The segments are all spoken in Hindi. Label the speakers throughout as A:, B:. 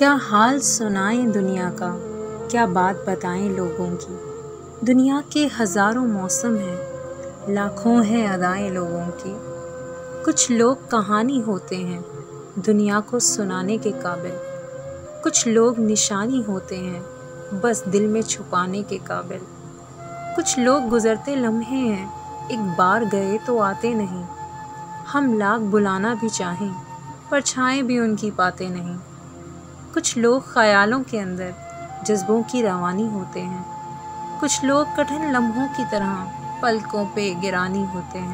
A: क्या हाल सुनाएं दुनिया का, क्या बात बताएं लोगों की। दुनिया के हज़ारों मौसम हैं, लाखों हैं अदाएं लोगों की। कुछ लोग कहानी होते हैं दुनिया को सुनाने के काबिल, कुछ लोग निशानी होते हैं बस दिल में छुपाने के काबिल। कुछ लोग गुज़रते लम्हे हैं, एक बार गए तो आते नहीं। हम लाख बुलाना भी चाहें, परछाएं भी उनकी पाते नहीं। कुछ लोग ख़यालों के अंदर जज्बों की रवानी होते हैं, कुछ लोग कठिन लम्हों की तरह पलकों पे गिरानी होते हैं।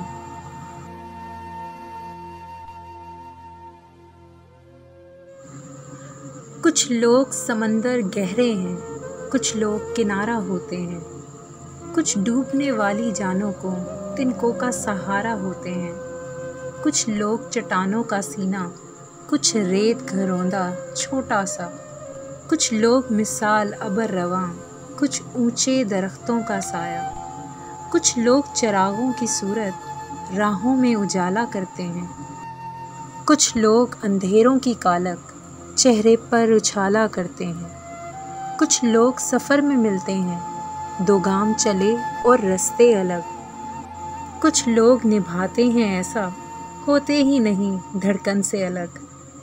A: कुछ लोग समंदर गहरे हैं, कुछ लोग किनारा होते हैं, कुछ डूबने वाली जानों को तिनकों का सहारा होते हैं। कुछ लोग चट्टानों का सीना, कुछ रेत घरौंदा छोटा सा, कुछ लोग मिसाल अबर रवां, कुछ ऊंचे दरख्तों का साया। कुछ लोग चिरागों की सूरत राहों में उजाला करते हैं, कुछ लोग अंधेरों की कालक चेहरे पर उछाला करते हैं। कुछ लोग सफ़र में मिलते हैं, दो गाम चले और रास्ते अलग। कुछ लोग निभाते हैं ऐसा, होते ही नहीं धड़कन से अलग।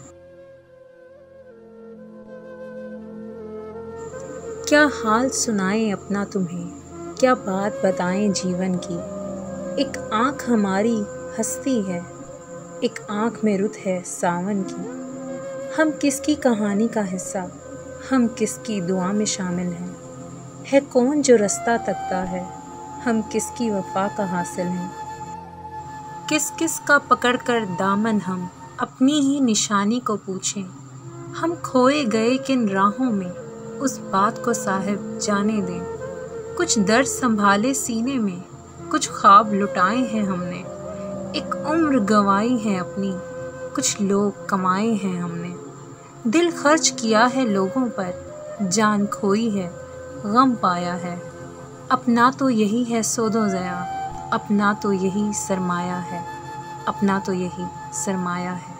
A: क्या हाल सुनाएं अपना तुम्हें, क्या बात बताएं जीवन की। एक आँख हमारी हंसती है, एक आँख में रुत है सावन की। हम किसकी कहानी का हिस्सा, हम किसकी दुआ में शामिल हैं। है कौन जो रास्ता तकता है, हम किसकी वफा का हासिल हैं। किस किस का पकड़ कर दामन हम अपनी ही निशानी को पूछें। हम खोए गए किन राहों में, उस बात को साहिब जाने दें। कुछ दर्द संभाले सीने में, कुछ ख्वाब लुटाए हैं हमने। एक उम्र गंवाई है अपनी, कुछ लोग कमाए हैं हमने। दिल खर्च किया है लोगों पर, जान खोई है गम पाया है। अपना तो यही है सोदो ज़या, अपना तो यही सरमाया है, अपना तो यही सरमाया है।